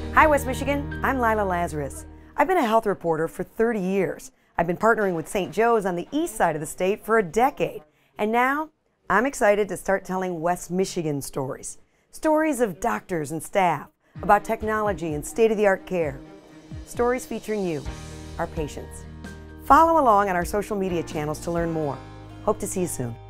Hi, West Michigan. I'm Lila Lazarus. I've been a health reporter for 30 years. I've been partnering with St. Joe's on the east side of the state for a decade. And now I'm excited to start telling West Michigan stories. Stories of doctors and staff, about technology and state-of-the-art care. Stories featuring you, our patients. Follow along on our social media channels to learn more. Hope to see you soon.